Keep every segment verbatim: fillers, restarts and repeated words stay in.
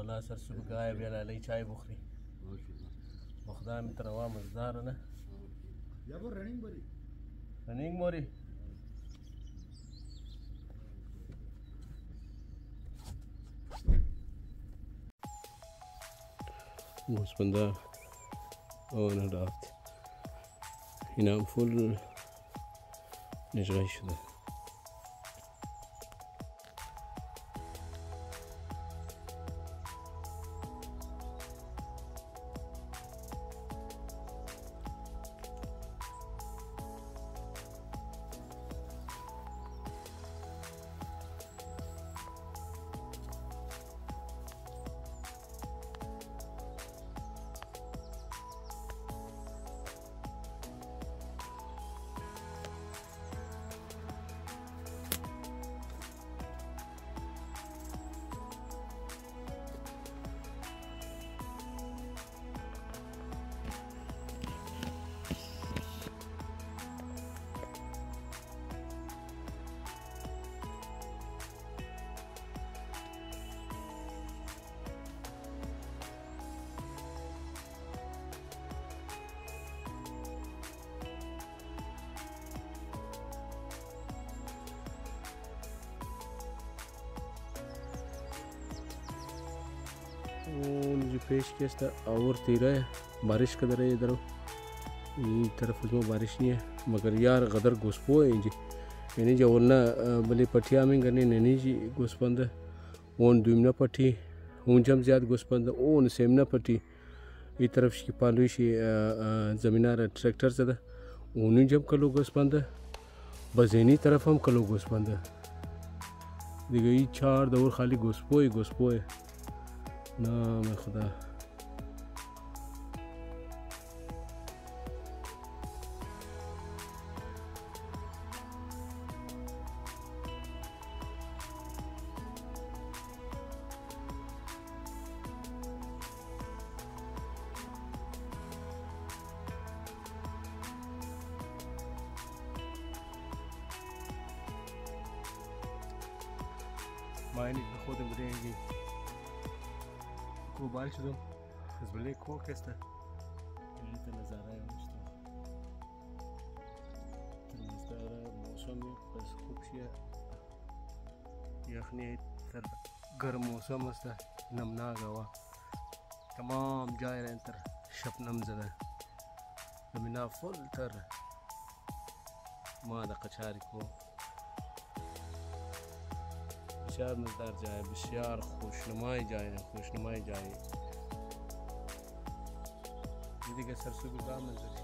ولا سرسوب قايب يلا لي چای بخوري خدای مې تر روا مزدار نه یا بر رنینگ بری رنینگ موري Moosbanda on and off. In a full نجغي जो पेश किया और तेरा है बारिश कदर है इधर ये तरफ उसमें बारिश नहीं है मगर यार गदर घुसपो है जी यानी जो वरना भले पट्टिया में करने नहीं जी घुसपंद ओन दुमना पट्टी ऊंचम ज़्यादा घुसपंद ओन सेमना पट्टी ये तरफ की पालुशी ज़मीनार ट्रैक्टर से था उन्हीं जब कलो घुसपंद बज़ेनी तरफ हम कलो घुसपंद देखिए ये चार दौर खाली घुसपो है घुसपो है نعم يا خدا ما يعني بخود بريجي کوبال شدم از بله کوک است این تا نظاره میشته ترمزداره موسمی بس خوب شیه یخنی تر گرم موسم است نمناک هوا تمام جای را تر شبنم زده زمینه فل تر ما دا قچاری کو بسیار مزدار جای بسیار خوشنمای جای خوشنمای جای دیگه سرسوب گام منظر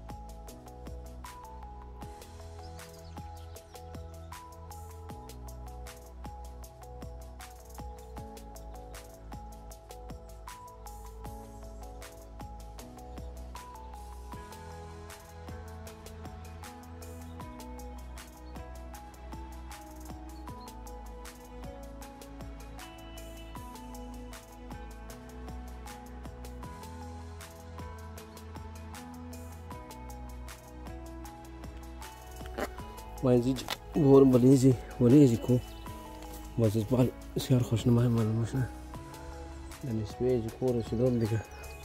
وينزيج بور بليزي وليزي كو وزيز بال سيار خوشنا ماي مال مشنا لأن سبيج كورة شدوم ديكا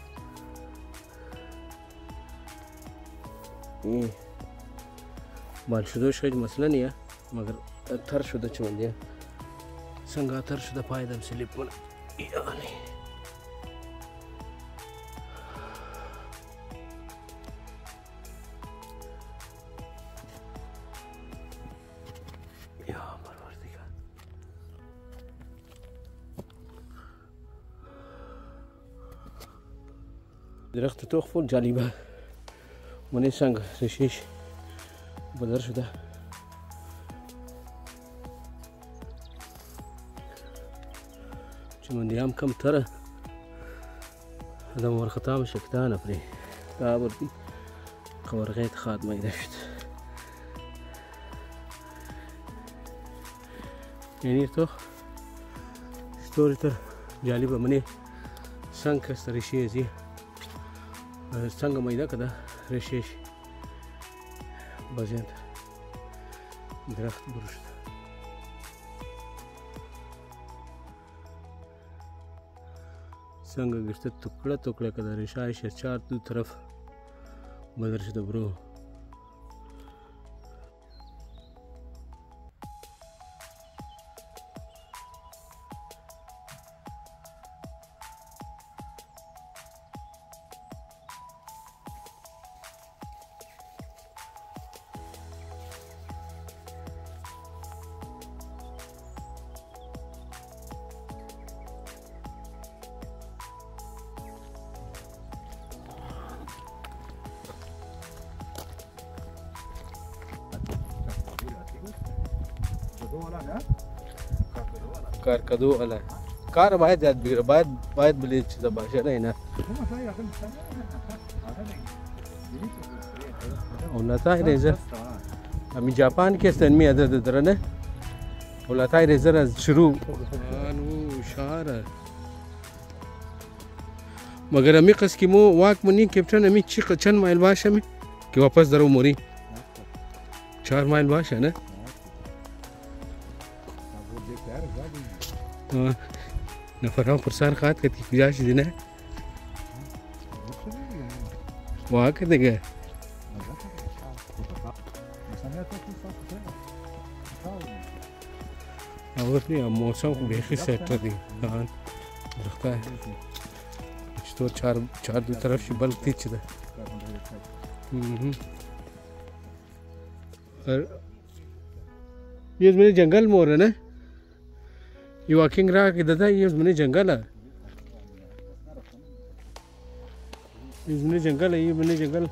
إيه بال شدو شايد مثلا يا مگر تر شده چون دیا سنگا تر شده پایدم سلیپ کنه یعنی درخت توخ فول جالبه مني سنگ رشيش بدر شده چون دیام کم تره هذا ختام شكتان بري تابرتي خورغيت خاد ما يدشت يعني تو ستوري تر جالبه مني سنگ استرشي زي څنګه مېدا کده رشیش بازند درخت برشت संग गिश्त टुकड़ा टुकड़ा कदर शायश चार दो तरफ मदरसे तो ब्रो कार कदू वाला कार बाहेर जात बिगर बाहेर बाहेर बिलेजची भाषा नाही ना ओलाता रेजर आम्ही जापान के सन में अदर दर ने ओलाता रेजर शुरू अनु शार मगर आम्ही कस की मो वाक मनी कैप्टन आम्ही चिक चन माइल भाषा में कि वापस दरो मोरी चार माइल भाषा ना नफरा प्रसार खात कति गुजारिश दिन है वहाँ करने गए और नहीं मौसम बेहद सेट दी हाँ लगता है तो चार चार दो तरफ से बल्क थी चीज़ और ये मेरे जंगल मोर है ना ये वॉकिंग रहा कि दादा ये मैंने जंगल है ये मैंने जंगल है ये मैंने जंगल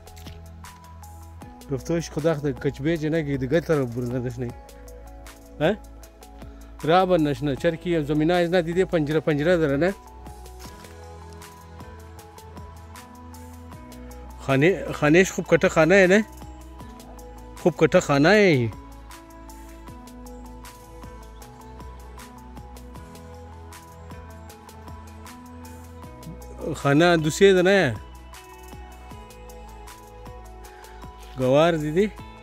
रफ्तोश खुदा खुदा कचबे जना की दिगत तरफ बुरना नशने हैं राबन नशना चरकी ज़मीना इतना दीदे पंजरा पंजरा दर ना खाने खानेश खूब कटा खाना है ना खूब कटा खाना है ये खाना दूसरे जना है गवार दीदी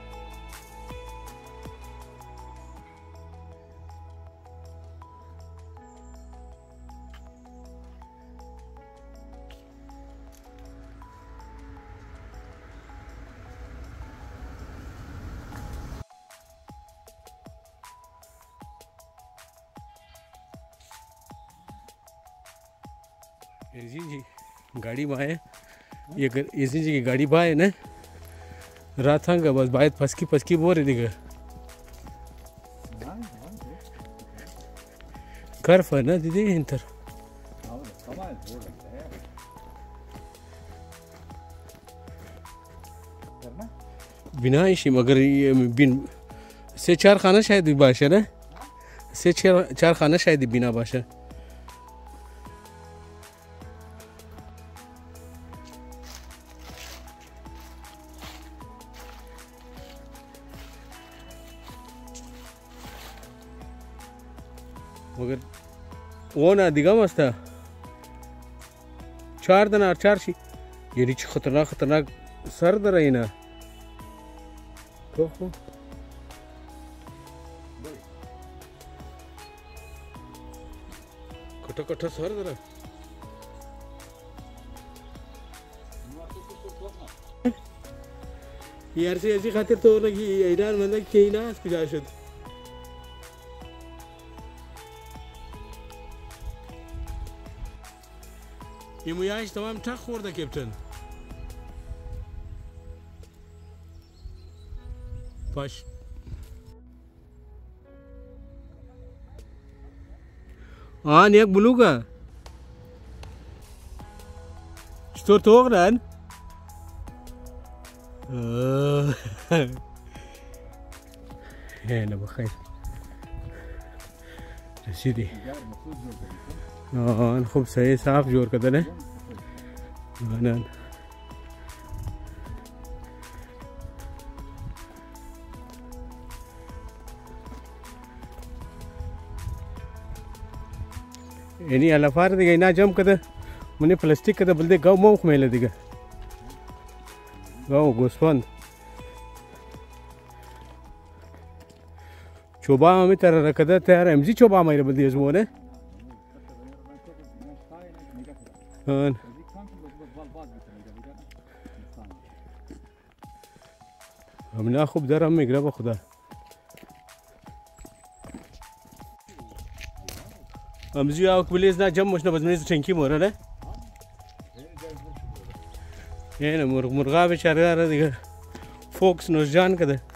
जी जी गाड़ी बाए ये इसी जी की गाड़ी बाए ना रात हंगा बस बाय फसकी फसकी बोर है दिखा कर्फ है ना दीदी इंतर बिना इसी मगर ये बिन से चार खाना शायद बाशा ना से चार चार खाना शायद बिना बाशा मगर वो ना दिगा मस्त चार दिन और चार शी ये नीचे खतरनाक खतरनाक सर्द रही ना तो कटा कटा सर्द रहा यार से ऐसी खातिर तो लगी ईरान मतलब कि ना इसको जाशुद ये मुयाश तमाम ठक खोर कैप्टन पाश हाँ एक ब्लू का स्टोर तो होगा ना है ना बखैर रसीदी हाँ खूब सही साफ जोर कदर है ना यानी अलाफार दिगा ना जम कदर मुझे प्लास्टिक कदर बल्दे गाँव मौक मेले दिगा गाँव गोस्वान चोबा में तेरा रखदा तेरा एमजी चोबा मेरे बल्दे इसमें ने آن همنا خوب دارم میگره با خدا امزی آوک بلیز نه جمع مشنا بزنیز چنکی مورا نه اینه مرغ مرغا بیچاره دیگه فوکس نوش جان کده